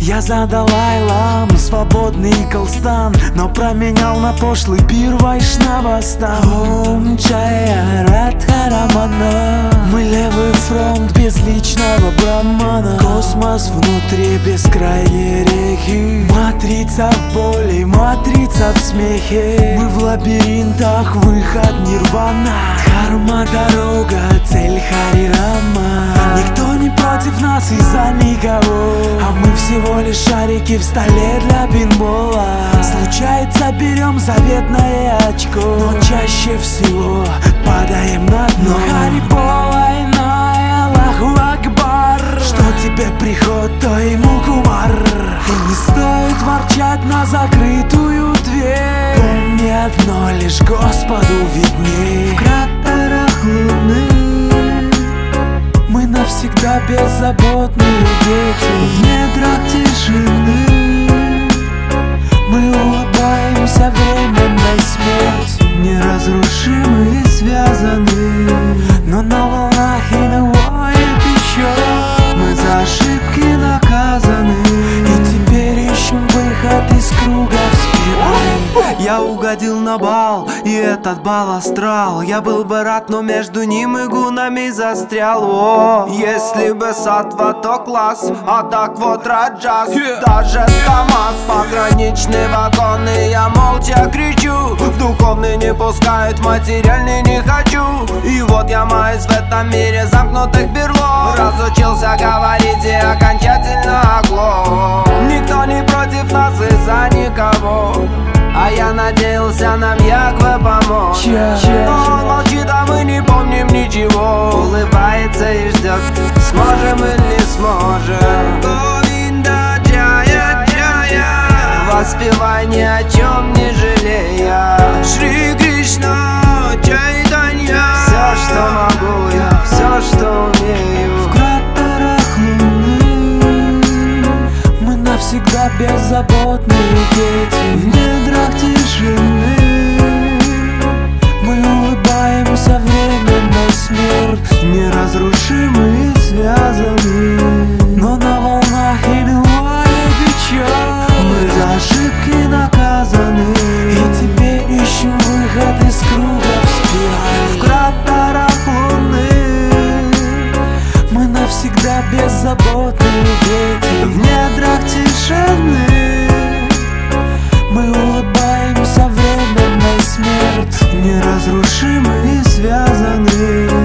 Я за Далай-ламу свободный Колстан, но променял на пошлый пир Вайшнава-стан. Ом Джая Радхарамана. Мы левый фронт без личного брамана. Космос внутри бескрайней реки. Матрица в боли, матрица в смехе. Мы в лабиринтах, выход нирвана. Дхарма дорога, цель Хари Рама. Никто не против нас из-за никого, а мы всего лишь шарики в столе для пинбола. Случается, берем заветное очко, но чаще всего падаем на дно. Харибола иная, Аллаху Акбар. Что тебе приход, то ему кумар. И не стоит ворчать на закрытую дверь. Помни одно, лишь Господу видней. В кратерах луны мы навсегда беззаботные дети. В недрах тишины мы улыбаемся временной смерти. Неразрушимы и связаны, но на волнах и навоет еще. Мы за ошибки наказаны, и теперь ищем выход из круга в спираль. Я угодил на бал, и этот бал астрал. Я был бы рад, но между ним и гунами застрял. О, если бы сатва, то класс, а так вот раджас. Даже КамАЗ, пограничные вагоны, я молча кричу. В духовный не пускают, материальный не хочу. И вот я маюсь в этом мире замкнутых берлог. Разучился говорить и окончательно оглох. Никто не против нас из-за никого, а я надеялся, нам Ягве помог. Но он молчит, а мы не помним ничего. Улыбается и ждет, сможем или не сможем. Говинда Джая Джая, воспевай ни о чем не жалея. Шри Кришна Чайтанья. Все, что могу я, все, что умею. В кратерах луны мы навсегда беззаботные дети. В недрах тишины мы улыбаемся временной смерти. Неразрушимы и связаны, но на волнах и львая печаль. Мы за ошибки наказаны, и теперь ищем выход из круга в спираль. В кратерах луны мы навсегда беззаботные дети. В недрах тишины мы улыбаемся временной смерти. Неразрушимы и связаны,